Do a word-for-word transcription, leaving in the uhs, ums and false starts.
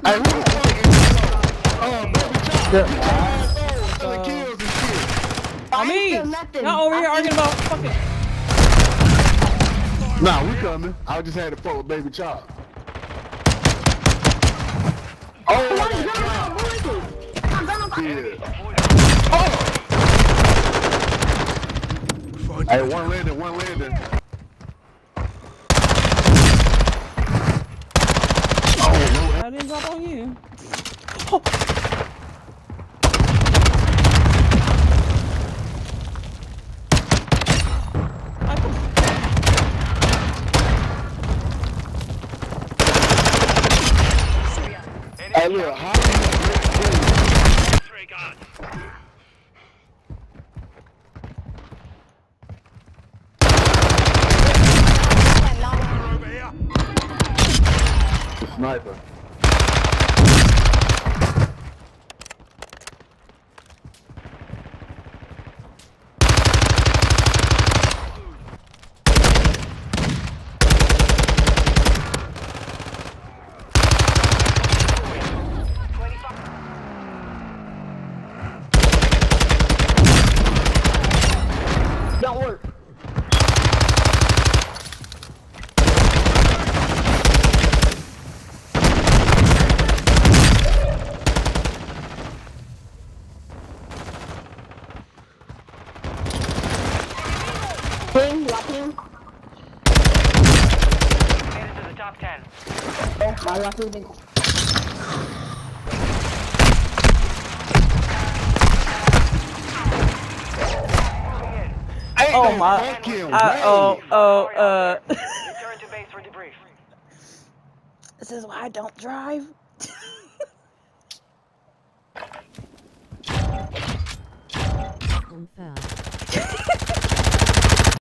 Hey, who the fuck is um, Baby Chop? Yeah. Killing kills and shit. I mean, not over here arguing about fucking. Nah, we coming. I just had to fuck with Baby Chop. Oh, I got yeah. Oh! Hey, one landing, one landing. Oh, no. I didn't drop on you. Oh. Hey, look, how do you Sniper. Don't work. Team, lock team. Made it to the top ten. Oh, my lock team. Oh my. Uh, oh, oh, uh. Return to base for debrief. This is why I don't drive. Confirmed.